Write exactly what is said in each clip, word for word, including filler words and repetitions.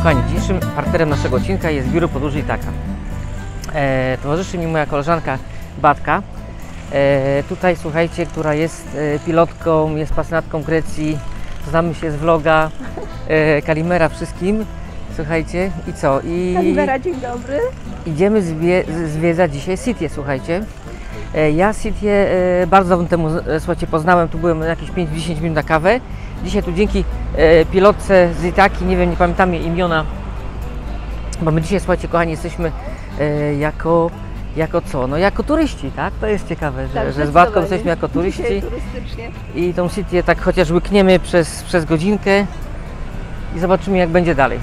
Kochani, dzisiejszym partnerem naszego odcinka jest Biuro Podróży Itaka. E, towarzyszy mi moja koleżanka Batka. E, tutaj, słuchajcie, która jest e, pilotką, jest pasjonatką Grecji. Znamy się z vloga. E, Kalimera wszystkim. Słuchajcie, i co? I Kalimera, dzień dobry. Idziemy zwie, zwiedzać dzisiaj Sitię, słuchajcie. E, ja Sitię e, bardzo dawno temu, e, słuchajcie, poznałem. Tu byłem jakieś pięć do dziesięciu minut na kawę. Dzisiaj tu dzięki e, pilotce z Itaki, nie wiem, nie pamiętam jej imiona, bo my dzisiaj, słuchajcie, kochani, jesteśmy e, jako, jako co? No jako turyści, tak? To jest ciekawe, że, tak, że z Batką jesteśmy jako turyści i tą Sitię tak chociaż łykniemy przez, przez godzinkę i zobaczymy, jak będzie dalej.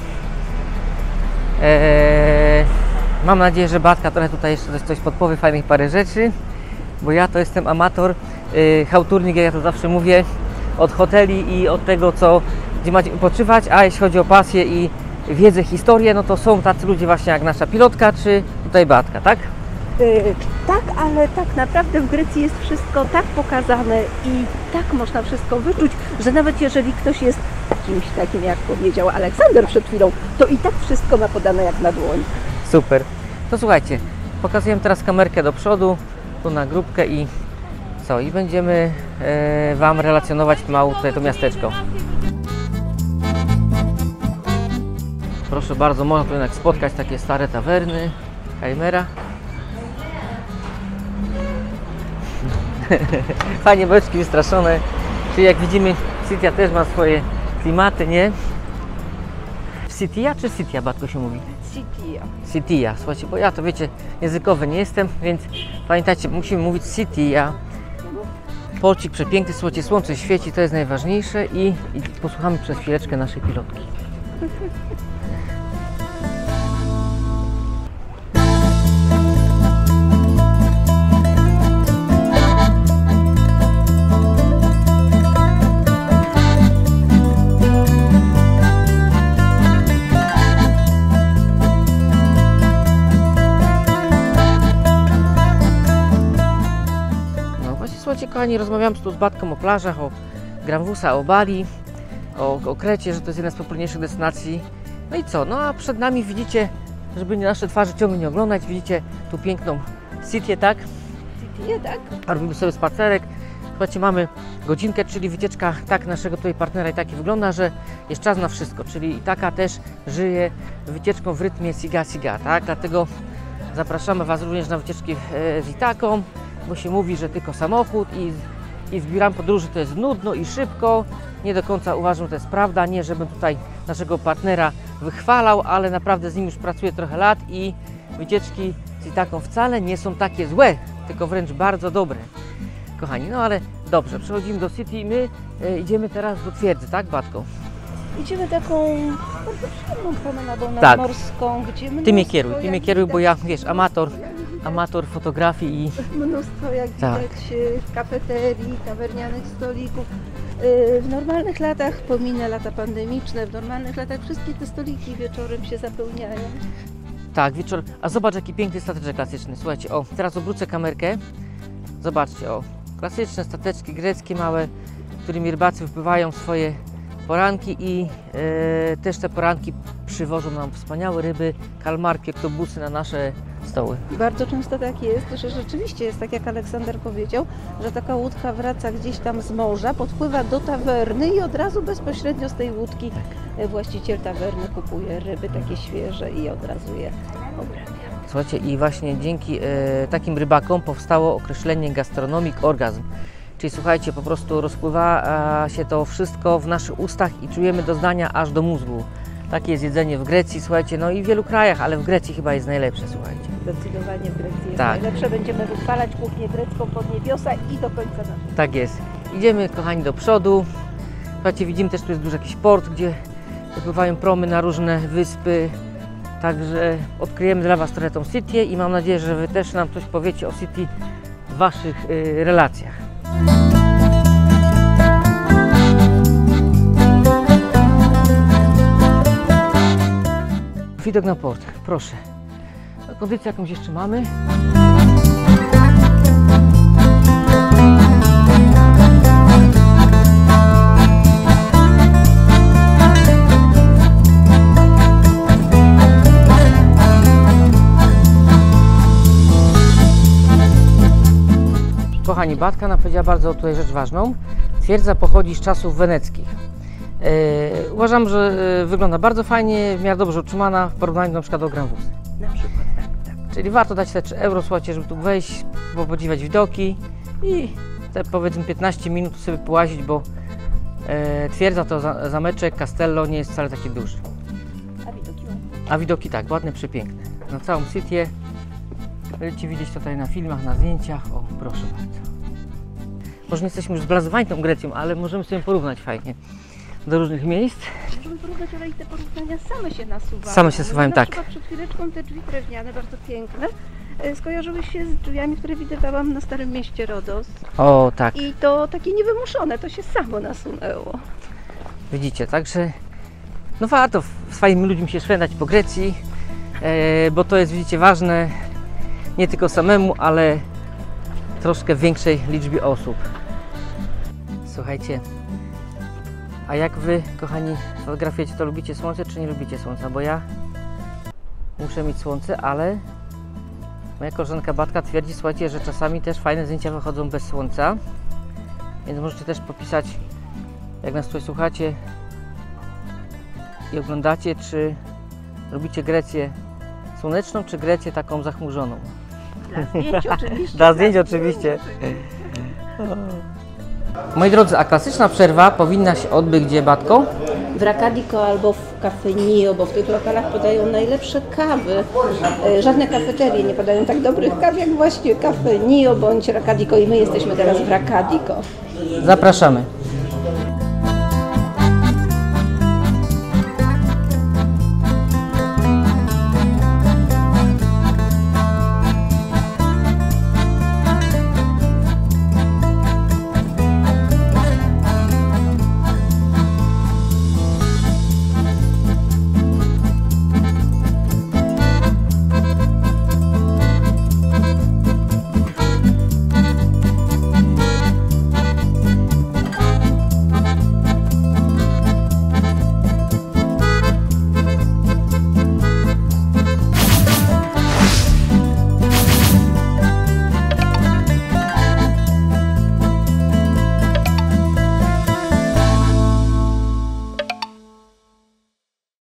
E, mam nadzieję, że Batka trochę tutaj jeszcze coś, coś podpowie, fajnych parę rzeczy, bo ja to jestem amator, e, chałturnik, jak ja to zawsze mówię, od hoteli i od tego, co, gdzie macie wypoczywać, a jeśli chodzi o pasję i wiedzę, historię, no to są tacy ludzie właśnie jak nasza pilotka, czy tutaj Batka, tak? Yy, tak, ale tak naprawdę w Grecji jest wszystko tak pokazane i tak można wszystko wyczuć, że nawet jeżeli ktoś jest kimś takim, jak powiedział Aleksander przed chwilą, to i tak wszystko ma podane jak na dłoń. Super. To słuchajcie, pokazuję teraz kamerkę do przodu, tu na grupkę i co? I będziemy e, Wam relacjonować mało tutaj to miasteczko. Proszę bardzo, można tu jednak spotkać takie stare tawerny. Kalimera. Fajnie, beczki wystraszone. Czyli jak widzimy, Sitia też ma swoje klimaty, nie? Sitia czy Sitia, Batko się mówi? Sitia. Sitia. Słuchajcie, bo ja to wiecie, językowy nie jestem, więc pamiętajcie, musimy mówić Sitia. Porcik przepiękny, słuchajcie, słońce świeci, to jest najważniejsze i, i posłuchamy przez chwileczkę naszej pilotki. Słuchajcie, kochani, rozmawiam tu z Batką o plażach, o Gramvusa, o Bali, o, o Krecie, że to jest jedna z popularniejszych destynacji. No i co? No a przed nami widzicie, żeby nasze twarze ciągle nie oglądać, widzicie tu piękną Sitię, tak? Sitię, tak. A robimy sobie spacerek. Słuchajcie, mamy godzinkę, czyli wycieczka tak naszego tutaj partnera i taki wygląda, że jest czas na wszystko, czyli Itaka też żyje wycieczką w rytmie Siga Siga, tak? Dlatego zapraszamy Was również na wycieczki z Itaką, bo się mówi, że tylko samochód i, i z biurami podróży to jest nudno i szybko. Nie do końca uważam, że to jest prawda. Nie, żebym tutaj naszego partnera wychwalał, ale naprawdę z nim już pracuję trochę lat i wycieczki z Itaką wcale nie są takie złe, tylko wręcz bardzo dobre. Kochani, no ale dobrze, przechodzimy do City i my e, idziemy teraz do twierdzy, tak, Batko? Idziemy taką bardzo przyjemną promenadą nadmorską, tak. Gdzie mnóstwo, Ty mnie kieruj, ty mnie kieruj, widać, bo ja, wiesz, amator, amator fotografii i... Mnóstwo, jak tak. widać, kafeterii, tawernianych stolików. W normalnych latach, pominę lata pandemiczne, w normalnych latach wszystkie te stoliki wieczorem się zapełniają. Tak, wieczór. A zobacz, jaki piękny stateczek klasyczny. Słuchajcie, o, teraz obrócę kamerkę. Zobaczcie, o, klasyczne stateczki greckie małe, którymi rybacy wypływają swoje poranki i e, też te poranki przywożą nam wspaniałe ryby, kalmarki, oktobusy na nasze stoły. Bardzo często tak jest, że rzeczywiście jest tak, jak Aleksander powiedział, że taka łódka wraca gdzieś tam z morza, podpływa do tawerny i od razu bezpośrednio z tej łódki tak. właściciel tawerny kupuje ryby takie świeże i od razu je obrabia. Słuchajcie, i właśnie dzięki e, takim rybakom powstało określenie gastronomic orgasm. Czyli słuchajcie, po prostu rozpływa się to wszystko w naszych ustach i czujemy doznania aż do mózgu. Takie jest jedzenie w Grecji, słuchajcie, no i w wielu krajach, ale w Grecji chyba jest najlepsze, słuchajcie. Zdecydowanie w Grecji jest tak. najlepsze. Będziemy wychwalać kuchnię grecką pod niebiosa i do końca naszego. Tak jest. Idziemy, kochani, do przodu. Słuchajcie, widzimy też, tu jest duży jakiś port, gdzie wypływają promy na różne wyspy. Także odkryjemy dla Was trochę tą Sitię i mam nadzieję, że Wy też nam coś powiecie o City w Waszych y, relacjach. Widok na port, proszę. Kondycję jakąś jeszcze mamy. Kochani, Batka nam powiedziała bardzo tutaj rzecz ważną. Twierdza pochodzi z czasów weneckich. Yy, uważam, że yy, wygląda bardzo fajnie, w miarę dobrze utrzymana w porównaniu na przykład do Gran Wóz. Na przykład, tak, tak. Czyli warto dać te trzy euro, słuchajcie, żeby tu wejść, podziwiać widoki i te powiedzmy piętnaście minut sobie połazić, bo yy, twierdza to za, zameczek, castello nie jest wcale taki duży. A widoki ładne. A widoki tak, ładne, przepiękne. Na całą Cityę. Będziecie widzieć tutaj na filmach, na zdjęciach. O, proszę bardzo. Może nie jesteśmy już zblazowani tą Grecją, ale możemy sobie porównać fajnie do różnych miejsc. Możemy porównać, ale i te porównania same się nasuwają. Same się nasuwają, Na tak. przykład przed chwileczką te drzwi drewniane, bardzo piękne, e, skojarzyły się z drzwiami, które widywałam na Starym Mieście Rodos. O, tak. I to takie niewymuszone, to się samo nasunęło. Widzicie, także no warto z fajnymi ludźmi się szwendać po Grecji, e, bo to jest, widzicie, ważne nie tylko samemu, ale troszkę w większej liczbie osób. Słuchajcie, a jak wy, kochani, fotografujecie, to lubicie słońce, czy nie lubicie słońca? Bo ja muszę mieć słońce, ale moja koleżanka Batka twierdzi, słuchajcie, że czasami też fajne zdjęcia wychodzą bez słońca, więc możecie też popisać, jak nas tutaj słuchacie i oglądacie, czy lubicie Grecję słoneczną, czy Grecję taką zachmurzoną. Dla zdjęć oczywiście. Dla zdjęć oczywiście. Moi drodzy, a klasyczna przerwa powinna się odbyć gdzie, Batko? W Rakadiko albo w Cafe Nio, bo w tych lokalach podają najlepsze kawy. E, Żadne kafeterie nie podają tak dobrych kaw jak właśnie Cafe Nio bądź Rakadiko i my jesteśmy teraz w Rakadiko. Zapraszamy.